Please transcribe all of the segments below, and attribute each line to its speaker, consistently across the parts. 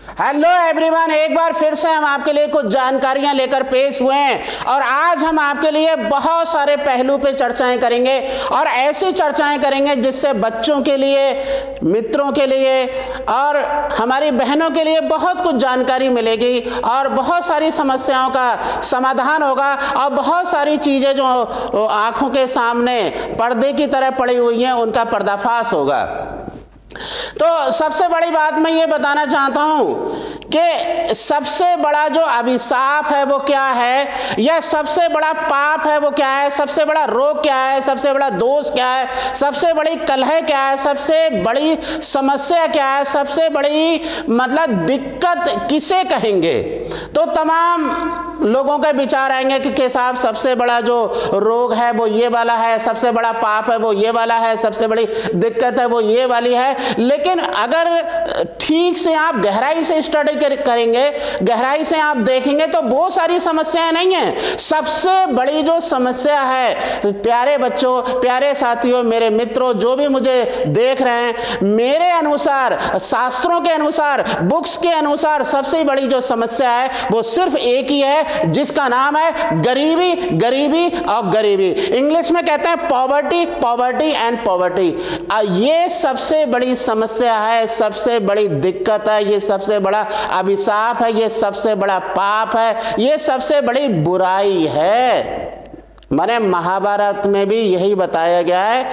Speaker 1: Hello everyone, एक बार फिर से हम आपके लिए कुछ जानकारियां लेकर पेश हुए हैं और आज हम आपके लिए बहुत सारे पहलू पे चर्चाएं करेंगे और ऐसी चर्चाएं करेंगे जिससे बच्चों के लिए, मित्रों के लिए और हमारी बहनों के लिए बहुत कुछ जानकारी मिलेगी और बहुत सारी समस्याओं का समाधान होगा और बहुत सारी चीज़ें जो आंखों के सामने पर्दे की तरह पड़ी हुई हैं उनका पर्दाफाश होगा। तो सबसे बड़ी बात मैं ये बताना चाहता हूं कि सबसे बड़ा जो अभिशाप है वो क्या है, या सबसे बड़ा पाप है वो क्या है, सबसे बड़ा रोग क्या है, सबसे बड़ा दोष क्या है, सबसे बड़ी कलह क्या है, सबसे बड़ी समस्या क्या है, सबसे बड़ी मतलब दिक्कत किसे कहेंगे। तो तमाम लोगों के विचार आएंगे कि साहब सबसे बड़ा जो रोग है वो ये वाला है, सबसे बड़ा पाप है वो ये वाला है, सबसे बड़ी दिक्कत है वो ये वाली है। लेकिन अगर ठीक से आप गहराई से स्टडी करेंगे, गहराई से आप देखेंगे तो बहुत सारी समस्याएं नहीं हैं। सबसे बड़ी जो समस्या है, प्यारे बच्चों, प्यारे साथियों, मेरे मित्रों, जो भी मुझे देख रहे हैं, मेरे अनुसार, शास्त्रों के अनुसार, बुक्स के अनुसार सबसे बड़ी जो समस्या है वो सिर्फ एक ही है, जिसका नाम है गरीबी, गरीबी और गरीबी। इंग्लिश में कहते हैं पॉवर्टी, पॉवर्टी एंड पॉवर्टी। ये सबसे बड़ी समस्या है, सबसे बड़ी दिक्कत है, ये सबसे बड़ा अभिशाप है, ये सबसे बड़ा पाप है, ये सबसे बड़ी बुराई है। माने महाभारत में भी यही बताया गया है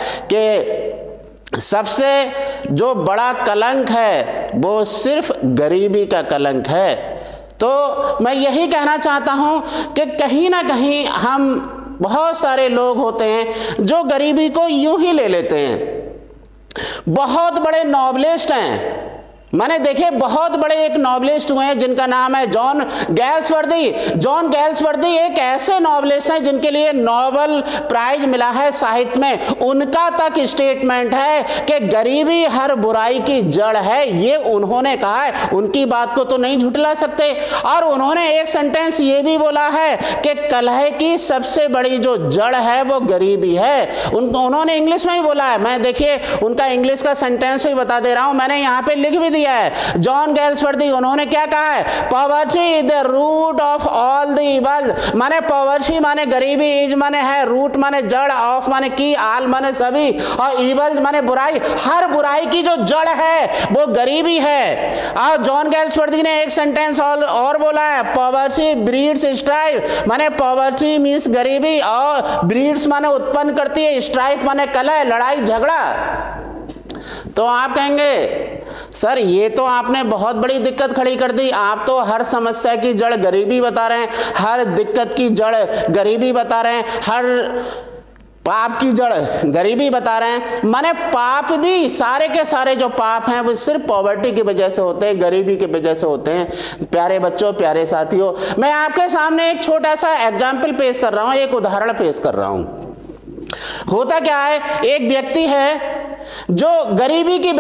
Speaker 1: कि सबसे जो बड़ा कलंक है वो सिर्फ गरीबी का कलंक है। तो मैं यही कहना चाहता हूं कि कहीं ना कहीं हम, बहुत सारे लोग होते हैं जो गरीबी को यूं ही ले लेते हैं। बहुत बड़े नॉवलिस्ट हैं, मैंने देखिए बहुत बड़े एक नॉवलिस्ट हुए हैं जिनका नाम है जॉन गैल्सवर्दी। जॉन गैल्सवर्दी एक ऐसे नॉवलिस्ट हैं जिनके लिए नोबेल प्राइज मिला है साहित्य में। उनका तक स्टेटमेंट है कि गरीबी हर बुराई की जड़ है, ये उन्होंने कहा है, उनकी बात को तो नहीं झुठला सकते। और उन्होंने एक सेंटेंस ये भी बोला है कि कलह की सबसे बड़ी जो जड़ है वो गरीबी है। उन्होंने इंग्लिश में ही बोला है। मैं देखिए उनका इंग्लिश का सेंटेंस भी बता दे रहा हूं, मैंने यहाँ पे लिख भी है। जॉन गैल्सवर्दी, उन्होंने क्या कहा है? Poverty is the root of all the evil. माने पॉवर्टी माने गरीबी, इज माने है, रूट माने जड़, ऑफ माने की, आल माने सभी, और इवल माने बुराई। हर बुराई की जो जड़ है वो गरीबी है। और जॉन गैल्सवर्दी ने एक सेंटेंस और बोला है, पॉवर्टी ब्रीड्स स्ट्राइफ। माने पॉवर्टी मीन्स गरीबी, और ब्रीड्स माने उत्पन्न करती है, स्ट्राइफ माने कलह, लड़ाई झगड़ा। तो आप कहेंगे सर ये तो आपने बहुत बड़ी दिक्कत खड़ी कर दी, आप तो हर समस्या की जड़ गरीबी बता रहे हैं, हर दिक्कत की जड़ गरीबी बता रहे हैं, हर पाप की जड़ गरीबी बता रहे हैं। माने पाप भी, सारे के सारे जो पाप हैं वो सिर्फ पॉवर्टी की वजह से होते हैं, गरीबी की वजह से होते हैं। प्यारे बच्चों, प्यारे साथियों, मैं आपके सामने एक छोटा सा एग्जाम्पल पेश कर रहा हूं, एक उदाहरण पेश कर रहा हूं। होता क्या है, एक व्यक्ति है जो गरीबी की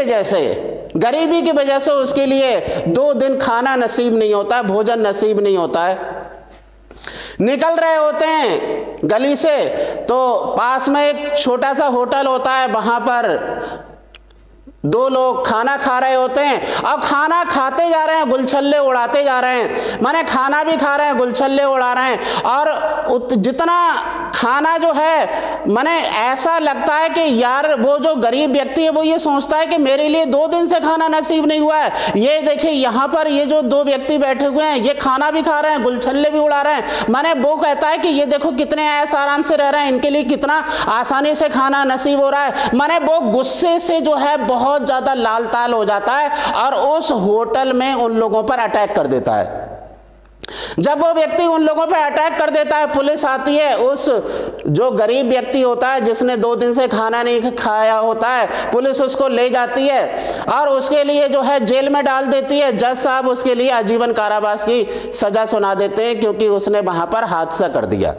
Speaker 1: वजह से उसके लिए 2 दिन खाना नसीब नहीं होता है, भोजन नसीब नहीं होता है। निकल रहे होते हैं गली से तो पास में एक छोटा सा होटल होता है, वहां पर 2 लोग खाना खा रहे होते हैं और खाना खाते जा रहे हैं, गुलछल्ले उड़ाते जा रहे हैं। माने खाना भी खा रहे हैं, गुलछल्ले उड़ा रहे हैं, और जितना खाना जो है, माने ऐसा लगता है कि यार वो जो गरीब व्यक्ति है वो ये सोचता है कि मेरे लिए 2 दिन से खाना नसीब नहीं हुआ है। ये देखिए यहाँ पर ये जो 2 व्यक्ति बैठे हुए हैं, ये खाना भी खा रहे हैं, गुलछल्ले भी उड़ा रहे हैं। माने वो कहता है कि ये देखो कितने ऐश आराम से रह रहे हैं, इनके लिए कितना आसानी से खाना नसीब हो रहा है। माने वो गुस्से से जो है बहुत ज्यादा लाल ताल हो जाता है और उस होटल में उन लोगों पर अटैक कर देता है। जब वो व्यक्ति उन लोगों पर अटैक कर देता है, पुलिस आती है, उस जो गरीब व्यक्ति होता है जिसने 2 दिन से खाना नहीं खाया होता है, पुलिस उसको ले जाती है और उसके लिए जो है जेल में डाल देती है। जज साहब उसके लिए आजीवन कारावास की सजा सुना देते हैं क्योंकि उसने वहां पर हादसा कर दिया।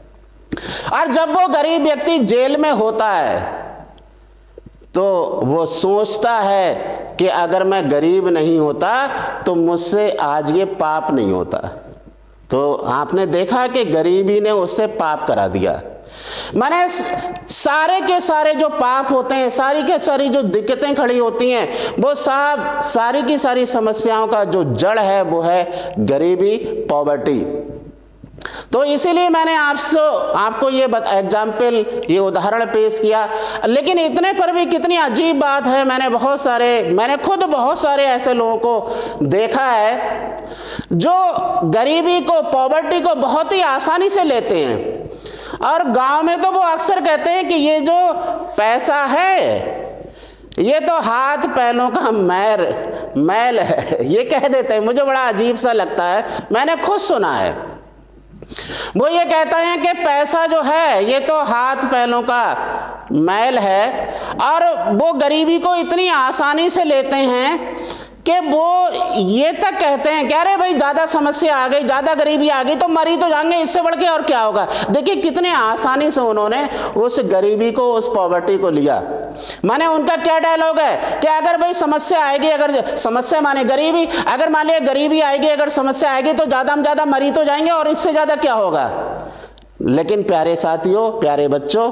Speaker 1: और जब वो गरीब व्यक्ति जेल में होता है तो वो सोचता है कि अगर मैं गरीब नहीं होता तो मुझसे आज ये पाप नहीं होता। तो आपने देखा कि गरीबी ने उससे पाप करा दिया। माने सारे के सारे जो पाप होते हैं, सारी के सारी जो दिक्कतें खड़ी होती हैं, वो सारी की सारी समस्याओं का जो जड़ है वो है गरीबी, पॉवर्टी। तो इसीलिए मैंने आपको ये एग्जाम्पल, ये उदाहरण पेश किया। लेकिन इतने पर भी कितनी अजीब बात है, मैंने खुद बहुत सारे ऐसे लोगों को देखा है जो गरीबी को, पॉवर्टी को बहुत ही आसानी से लेते हैं। और गांव में तो वो अक्सर कहते हैं कि ये जो पैसा है ये तो हाथ पैरों का मैल है, ये कह देते हैं। मुझे बड़ा अजीब सा लगता है, मैंने खुद सुना है। वो ये कहता है कि पैसा जो है ये तो हाथ पैरों का मैल है, और वो गरीबी को इतनी आसानी से लेते हैं कि वो ये तक कहते हैं कि अरे भाई ज़्यादा समस्या आ गई, ज़्यादा गरीबी आ गई तो मरी तो जाएंगे, इससे बढ़ के और क्या होगा। देखिए कितने आसानी से उन्होंने उस गरीबी को, उस पॉवर्टी को लिया। माने उनका क्या डायलॉग है कि अगर भाई समस्या आएगी, अगर समस्या माने गरीबी, अगर मान लिया गरीबी आएगी, अगर समस्या आएगी तो ज़्यादा में ज़्यादा मरी तो जाएंगे और इससे ज़्यादा क्या होगा। लेकिन प्यारे साथियों, प्यारे बच्चों,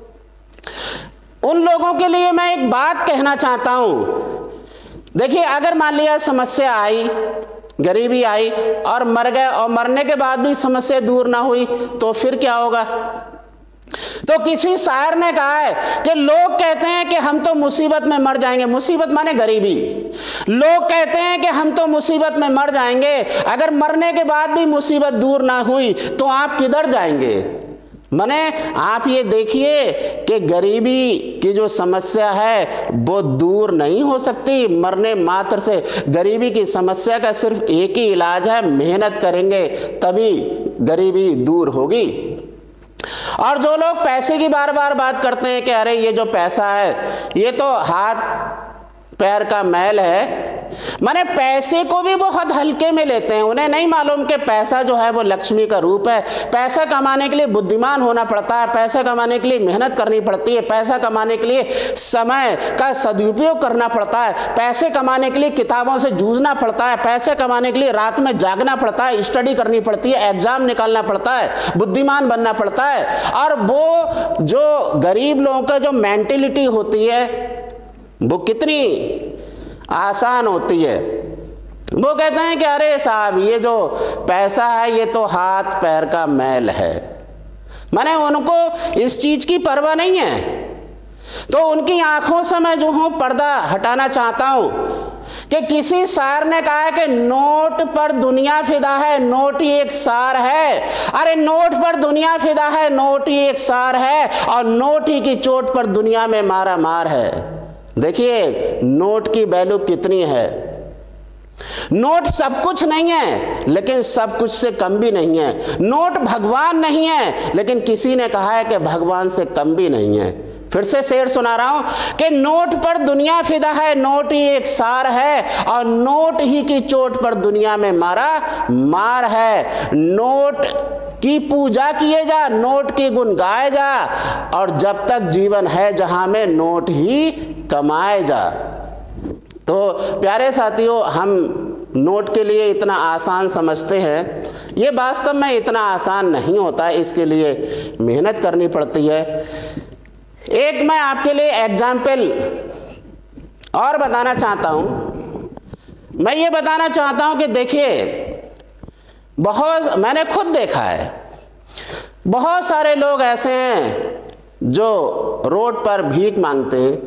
Speaker 1: उन लोगों के लिए मैं एक बात कहना चाहता हूँ। देखिए अगर मान लिया समस्या आई, गरीबी आई और मर गए, और मरने के बाद भी समस्या दूर ना हुई तो फिर क्या होगा। तो किसी शायर ने कहा है कि लोग कहते हैं कि हम तो मुसीबत में मर जाएंगे, मुसीबत माने गरीबी। लोग कहते हैं कि हम तो मुसीबत में मर जाएंगे, अगर मरने के बाद भी मुसीबत दूर ना हुई तो आप किधर जाएंगे। माने आप ये देखिए कि गरीबी की जो समस्या है वो दूर नहीं हो सकती मरने मात्र से। गरीबी की समस्या का सिर्फ एक ही इलाज है, मेहनत करेंगे तभी गरीबी दूर होगी। और जो लोग पैसे की बार बार बात करते हैं कि अरे ये जो पैसा है ये तो हाथ पैर का मैल है, माने पैसे को भी बहुत हल्के में लेते हैं। उन्हें नहीं मालूम कि पैसा जो है वो लक्ष्मी का रूप है। पैसा कमाने के लिए बुद्धिमान होना पड़ता है, पैसा कमाने के लिए मेहनत करनी पड़ती है, पैसा कमाने के लिए समय का सदुपयोग करना पड़ता है, पैसे कमाने के लिए किताबों से जूझना पड़ता है, पैसे कमाने के लिए रात में जागना पड़ता है, स्टडी करनी पड़ती है, एग्जाम निकालना पड़ता है, बुद्धिमान बनना पड़ता है। और वो जो गरीब लोगों का जो मेंटेलिटी होती है वो कितनी आसान होती है। वो कहते हैं कि अरे साहब ये जो पैसा है ये तो हाथ पैर का मैल है। माने उनको इस चीज की परवाह नहीं है। तो उनकी आंखों से मैं जो हूं पर्दा हटाना चाहता हूं कि किसी शायर ने कहा है कि नोट पर दुनिया फिदा है, नोट ही एक सार है। अरे नोट पर दुनिया फिदा है, नोट ही एक सार है, और नोट ही की चोट पर दुनिया में मारा मार है। देखिए नोट की वैल्यू कितनी है। नोट सब कुछ नहीं है लेकिन सब कुछ से कम भी नहीं है। नोट भगवान नहीं है लेकिन किसी ने कहा है कि भगवान से कम भी नहीं है। फिर से शेर सुना रहा हूं कि नोट पर दुनिया फिदा है, नोट ही एक सार है, और नोट ही की चोट पर दुनिया में मारा मार है। नोट की पूजा किए जा, नोट के गुण गाए जा, और जब तक जीवन है जहां में नोट ही कमाए जा। तो प्यारे साथियों, हम नोट के लिए इतना आसान समझते हैं, ये वास्तव में इतना आसान नहीं होता, इसके लिए मेहनत करनी पड़ती है। एक मैं आपके लिए एग्जाम्पल और बताना चाहता हूं। मैं ये बताना चाहता हूं कि देखिए मैंने खुद देखा है, बहुत सारे लोग ऐसे हैं जो रोड पर भीख मांगते हैं।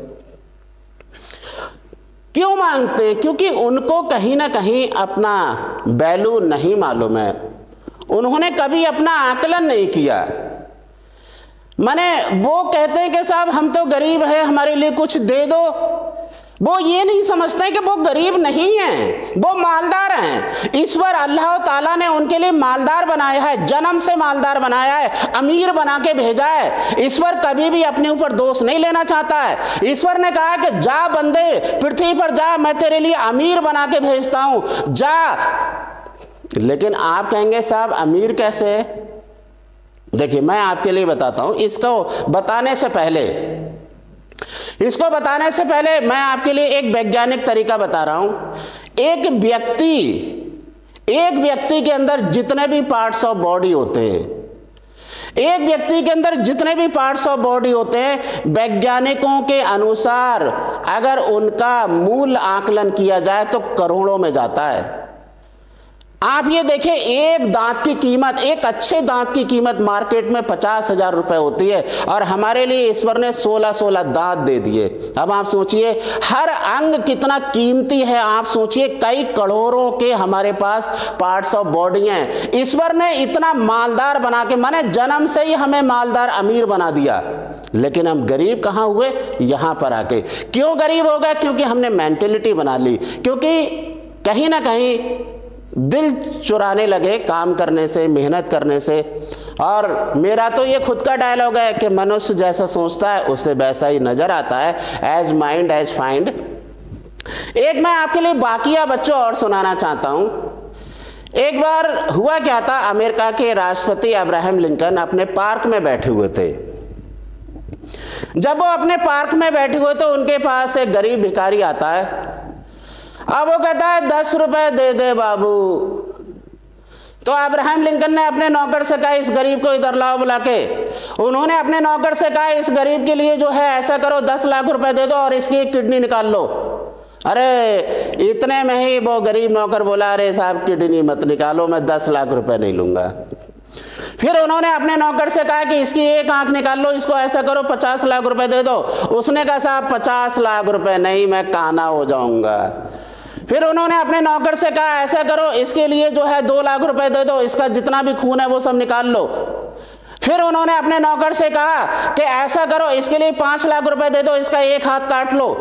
Speaker 1: क्यों मांगते हैं? क्योंकि उनको कहीं ना कहीं अपना वैल्यू नहीं मालूम है, उन्होंने कभी अपना आकलन नहीं किया। माने वो कहते हैं कि साहब हम तो गरीब हैं, हमारे लिए कुछ दे दो। वो ये नहीं समझते कि वो गरीब नहीं हैं, वो मालदार हैं। ईश्वर अल्लाह ताला ने उनके लिए मालदार बनाया है, जन्म से मालदार बनाया है, अमीर बना के भेजा है। ईश्वर कभी भी अपने ऊपर दोष नहीं लेना चाहता है। ईश्वर ने कहा कि जा बंदे पृथ्वी पर जा, मैं तेरे लिए अमीर बना के भेजता हूं, जा। लेकिन आप कहेंगे साहब अमीर कैसे है? देखिए मैं आपके लिए बताता हूं। इसको बताने से पहले मैं आपके लिए एक वैज्ञानिक तरीका बता रहा हूं। एक व्यक्ति के अंदर जितने भी पार्ट्स ऑफ बॉडी होते हैं, एक व्यक्ति के अंदर जितने भी पार्ट्स ऑफ बॉडी होते हैं, वैज्ञानिकों के अनुसार अगर उनका मूल आकलन किया जाए तो करोड़ों में जाता है। आप ये देखिए, एक दांत की कीमत, एक अच्छे दांत की कीमत मार्केट में 50,000 रुपए होती है, और हमारे लिए ईश्वर ने 16 दांत दे दिए। अब आप सोचिए हर अंग कितना कीमती है। आप सोचिए कई करोड़ों के हमारे पास पार्ट्स ऑफ बॉडी हैं। ईश्वर ने इतना मालदार बना के, माने जन्म से ही हमें मालदार अमीर बना दिया, लेकिन हम गरीब कहाँ हुए? यहां पर आके। क्यों गरीब हो गए? क्योंकि हमने मेंटेलिटी बना ली, क्योंकि कहीं ना कहीं दिल चुराने लगे काम करने से, मेहनत करने से। और मेरा तो ये खुद का डायलॉग है कि मनुष्य जैसा सोचता है उसे वैसा ही नजर आता है। As mind as find. एक मैं आपके लिए वाकया बच्चों और सुनाना चाहता हूं। एक बार हुआ क्या था, अमेरिका के राष्ट्रपति अब्राहम लिंकन अपने पार्क में बैठे हुए थे। जब वो अपने पार्क में बैठे हुए तो उनके पास एक गरीब भिखारी आता है। अब वो कहता है 10 रुपए दे दे बाबू। तो अब्राहम लिंकन ने अपने नौकर से कहा इस गरीब को इधर लाओ बुला के। उन्होंने अपने नौकर से कहा इस गरीब के लिए जो है ऐसा करो 10 लाख रुपए दे दो और इसकी एक किडनी निकाल लो। अरे इतने में ही वो गरीब नौकर बोला अरे साहब किडनी मत निकालो, मैं 10 लाख रुपए नहीं लूंगा। फिर उन्होंने अपने नौकर से कहा कि इसकी एक आंख निकाल लो, इसको ऐसा करो 50 लाख रुपए दे दो। उसने कहा साहब 50 लाख रुपए नहीं, मैं काना हो जाऊंगा। फिर उन्होंने अपने नौकर से कहा ऐसा करो इसके लिए जो है 2 लाख रुपए दे दो, इसका जितना भी खून है वो सब निकाल लो। फिर उन्होंने अपने नौकर से कहा कि ऐसा करो इसके लिए 5 लाख रुपए दे दो, इसका एक हाथ काट लो।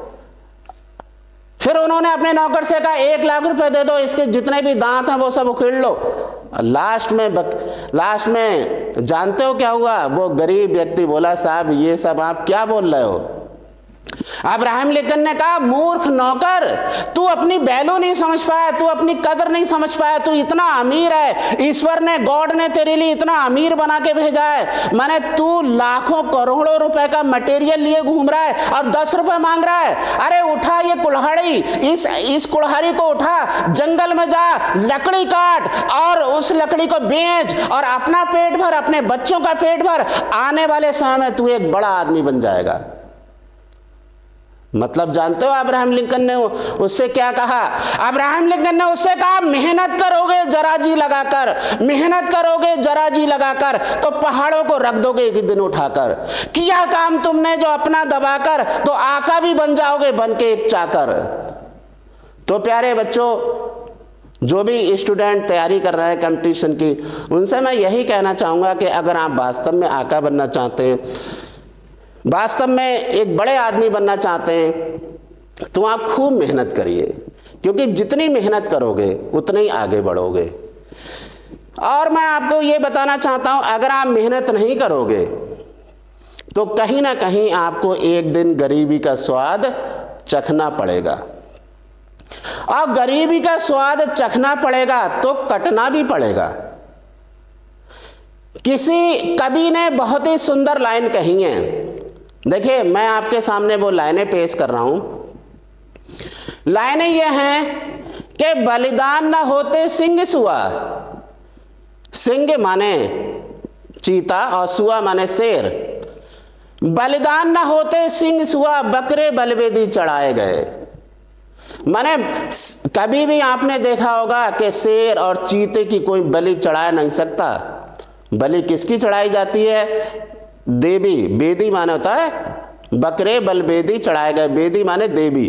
Speaker 1: फिर उन्होंने अपने नौकर से कहा 1 लाख रुपए दे दो, इसके जितने भी दांत हैं वो सब उखेड़ लो। लास्ट में जानते हो क्या हुआ? वो गरीब व्यक्ति बोला साहब ये सब आप क्या बोल रहे हो? अब्राहम लिंकन ने कहा मूर्ख नौकर, तू अपनी वैल्यू नहीं समझ पाया, तू अपनी कदर नहीं समझ पाया। तू इतना अमीर है, ईश्वर ने, गॉड ने तेरे लिए इतना अमीर बना के भेजा है। माने तू लाखों करोड़ों रुपए का मटेरियल लिए घूम रहा है और 10 रुपए मांग रहा है। अरे उठा ये कुल्हाड़ी, इस कुल्हाड़ी को उठा, जंगल में जा, लकड़ी काट और उस लकड़ी को बेच और अपना पेट भर, अपने बच्चों का पेट भर। आने वाले समय में तू एक बड़ा आदमी बन जाएगा। मतलब जानते हो अब्राहम लिंकन ने उससे क्या कहा? अब्राहम लिंकन ने उससे कहा मेहनत करोगे जरा जी लगाकर, मेहनत करोगे जरा जी लगाकर तो पहाड़ों को रख दोगे एक दिन उठाकर। किया काम तुमने जो अपना दबाकर, तो आका भी बन जाओगे बन के एक चाकर। तो प्यारे बच्चों, जो भी स्टूडेंट तैयारी कर रहे हैं कंपटीशन की, उनसे मैं यही कहना चाहूँगा कि अगर आप वास्तव में आका बनना चाहते हैं, वास्तव में एक बड़े आदमी बनना चाहते हैं, तो आप खूब मेहनत करिए, क्योंकि जितनी मेहनत करोगे उतने ही आगे बढ़ोगे। और मैं आपको ये बताना चाहता हूं, अगर आप मेहनत नहीं करोगे तो कहीं ना कहीं आपको एक दिन गरीबी का स्वाद चखना पड़ेगा। और गरीबी का स्वाद चखना पड़ेगा तो कटना भी पड़ेगा। किसी कवि ने बहुत ही सुंदर लाइन कही है। देखिए मैं आपके सामने वो लाइनें पेश कर रहा हूं। लाइनें ये हैं कि बलिदान न होते सिंह सुआ। सिंह माने चीता और सुआ माने शेर। बलिदान न होते सिंह सुआ, बकरे बलवेदी चढ़ाए गए। माने कभी भी आपने देखा होगा कि शेर और चीते की कोई बलि चढ़ा नहीं सकता। बलि किसकी चढ़ाई जाती है? देवी। बेदी माने होता है बकरे बलवेदी चढ़ाए गए। बेदी माने देवी।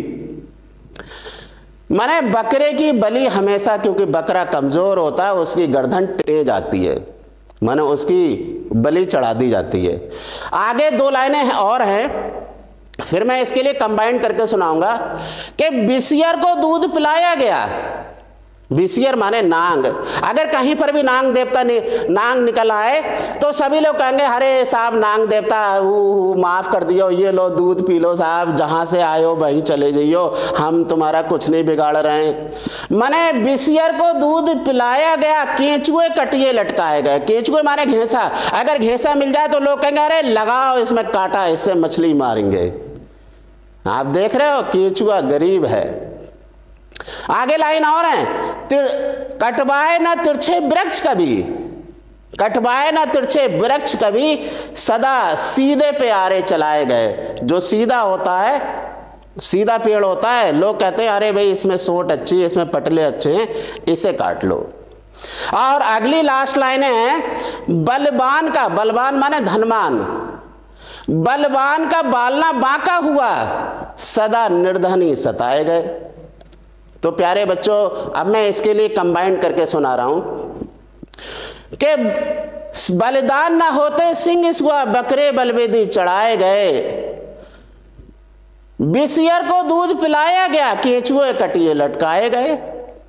Speaker 1: माने बकरे की बलि हमेशा, क्योंकि बकरा कमजोर होता है, उसकी गर्दन तेज आती है, माने उसकी बलि चढ़ा दी जाती है। आगे 2 लाइनें और हैं, फिर मैं इसके लिए कंबाइन करके सुनाऊंगा कि बिसियर को दूध पिलाया गया। बिसियर माने नांग। अगर कहीं पर भी नांग देवता नांग निकल आए तो सभी लोग कहेंगे अरे साहब नांग देवता माफ कर दियो, ये लो दूध पी लो साहब, जहां से आयो वहीं चले जाइयो, हम तुम्हारा कुछ नहीं बिगाड़ रहे हैं। माने बिसियर को दूध पिलाया गया, केंचुए कटिए लटकाए गए। केंचुए माने घेंसा। अगर घेंसा मिल जाए तो लोग कहेंगे अरे लगाओ इसमें कांटा, इससे मछली मारेंगे। आप देख रहे हो केंचुआ गरीब है। आगे लाइन और है, कटवाए न तिरछे वृक्ष कभी। कटवाए ना तिरछे वृक्ष कभी, सदा सीधे पे आरे चलाए गए। जो सीधा होता है, सीधा पेड़ होता है, लोग कहते हैं अरे भाई इसमें सोंठ अच्छी है, इसमें पटले अच्छे हैं, इसे काट लो। और अगली लास्ट लाइन है, बलवान का, बलवान माने धनवान, बलवान का बालना बांका हुआ, सदा निर्धनी सताए गए। तो प्यारे बच्चों, अब मैं इसके लिए कंबाइंड करके सुना रहा हूं कि बलिदान ना होते सिंह इसुआ, बकरे बलवेदी चढ़ाए गए, बिसियर को दूध पिलाया गया, केंचुए कटिए लटकाए गए।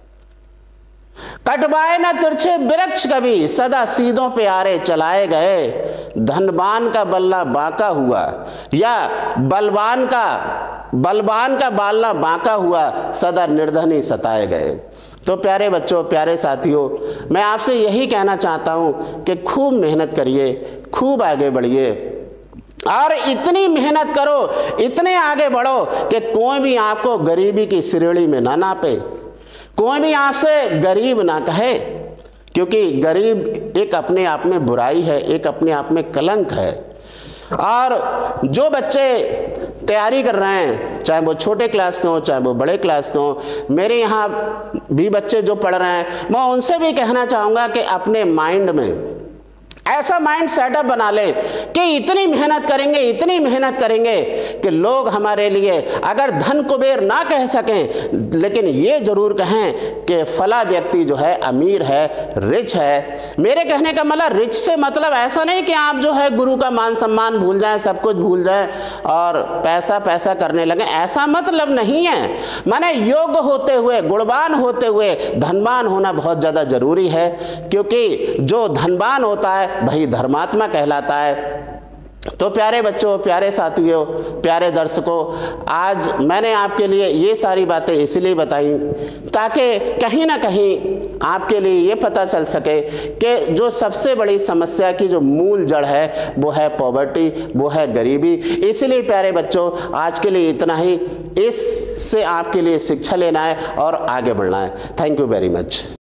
Speaker 1: कटवाए न तिरछे वृक्ष कभी, सदा सीधों पे आरे चलाए गए, धनवान का बल्ला बांका हुआ, या बलवान का बालना बांका हुआ, सदा निर्धनी सताए गए। तो प्यारे बच्चों, प्यारे साथियों, मैं आपसे यही कहना चाहता हूं कि खूब मेहनत करिए, खूब आगे बढ़िए, और इतनी मेहनत करो, इतने आगे बढ़ो कि कोई भी आपको गरीबी की श्रेणी में ना नापे, कोई भी आपसे गरीब ना कहे, क्योंकि गरीब एक अपने आप में बुराई है, एक अपने आप में कलंक है। और जो बच्चे तैयारी कर रहे हैं, चाहे वो छोटे क्लास के हों, चाहे वो बड़े क्लास के हों, मेरे यहाँ भी बच्चे जो पढ़ रहे हैं, मैं उनसे भी कहना चाहूँगा कि अपने माइंड में ऐसा माइंड सेटअप बना ले कि इतनी मेहनत करेंगे, इतनी मेहनत करेंगे कि लोग हमारे लिए अगर धन कुबेर ना कह सकें, लेकिन ये जरूर कहें कि फला व्यक्ति जो है अमीर है, रिच है। मेरे कहने का मतलब रिच से मतलब ऐसा नहीं कि आप जो है गुरु का मान सम्मान भूल जाएं, सब कुछ भूल जाएं और पैसा पैसा करने लगे, ऐसा मतलब नहीं है। माने योग्य होते हुए, गुणवान होते हुए धनवान होना बहुत ज़्यादा जरूरी है, क्योंकि जो धनवान होता है भाई धर्मात्मा कहलाता है। तो प्यारे बच्चों, प्यारे साथियों, प्यारे दर्शकों, आज मैंने आपके लिए ये सारी बातें इसलिए बताई ताकि कहीं ना कहीं आपके लिए ये पता चल सके कि जो सबसे बड़ी समस्या की जो मूल जड़ है वो है पॉवर्टी, वो है गरीबी। इसलिए प्यारे बच्चों, आज के लिए इतना ही। इससे आपके लिए शिक्षा लेना है और आगे बढ़ना है। Thank you very much.